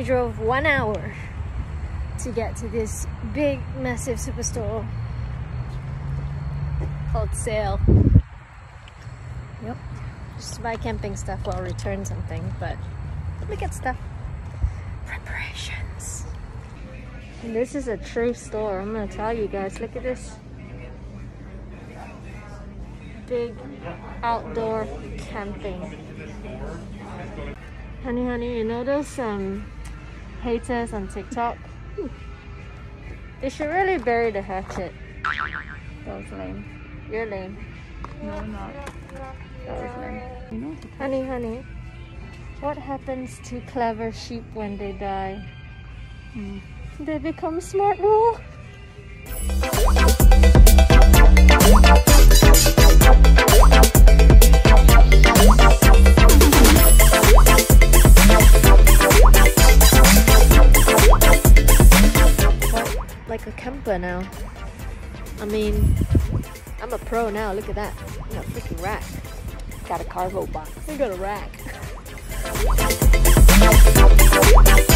drove 1 hour to get to this big, massive superstore called Sale. Yep. Just to buy camping stuff or return something, but look at stuff. Preparations. And this is a true store, I'm gonna tell you guys. Look at this. Big outdoor camping. Honey, you know those haters on TikTok? They should really bury the hatchet. That was lame. You're lame. No, I'm not. That was lame. You know? Honey, what happens to clever sheep when they die? They become smart wool. Like a camper now. I mean, I'm a pro now. Look at that. I got a freaking rack. Got a cargo box. We got a rack.